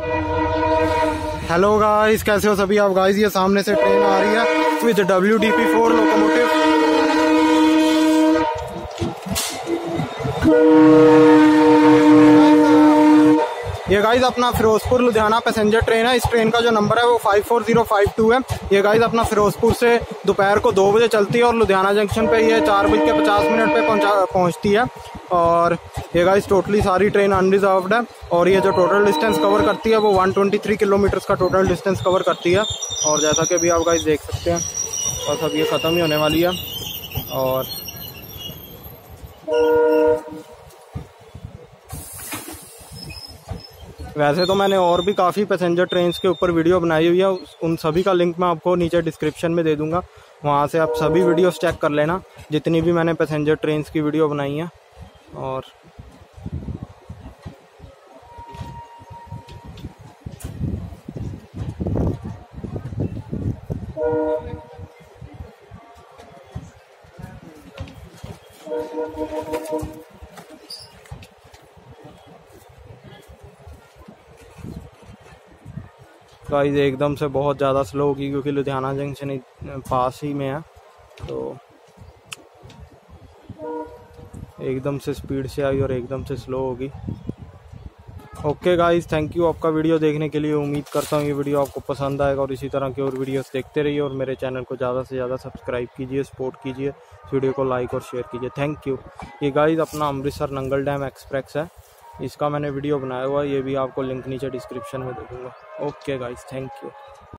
Hello guys, कैसे हो सभी आप गाइस। ये सामने से ट्रेन आ रही है विद WDP4 लोकोमोटिव। ये गाइस अपना फिरोजपुर लुधियाना पैसेंजर ट्रेन है। इस ट्रेन का जो नंबर है वो 54052 है। ये गाइस अपना फिरोजपुर से दोपहर को 2 बजे चलती है और लुधियाना जंक्शन पे ये 4:50 पे पहुंचती है। और ये गाइस टोटली सारी ट्रेन अनरिजर्व्ड है और ये जो टोटल डिस्टेंस कवर करती है वो 123 किलोमीटर्स का टोटल डिस्टेंस कवर करती है। और जैसा कि अभी आप गाइस देख सकते हैं, बस अब ये ख़त्म ही होने वाली है। और वैसे तो मैंने और भी काफ़ी पैसेंजर ट्रेन्स के ऊपर वीडियो बनाई हुई है, उन सभी का लिंक मैं आपको नीचे डिस्क्रिप्शन में दे दूंगा। वहाँ से आप सभी वीडियोस चेक कर लेना, जितनी भी मैंने पैसेंजर ट्रेन्स की वीडियो बनाई है। और गाइस एकदम से बहुत ज़्यादा स्लो होगी क्योंकि लुधियाना जंक्शन पास ही में है, तो एकदम से स्पीड से आई और एकदम से स्लो होगी। ओके गाइस, थैंक यू आपका वीडियो देखने के लिए। उम्मीद करता हूँ ये वीडियो आपको पसंद आएगा और इसी तरह की और वीडियोस देखते रहिए और मेरे चैनल को ज़्यादा से ज़्यादा सब्सक्राइब कीजिए, सपोर्ट कीजिए, वीडियो को लाइक और शेयर कीजिए। Thank you. ये गाइस अपना अमृतसर नंगल डैम एक्सप्रेस है, इसका मैंने वीडियो बनाया हुआ है, ये भी आपको लिंक नीचे डिस्क्रिप्शन में दे दूँगा। Okay guys, thank you.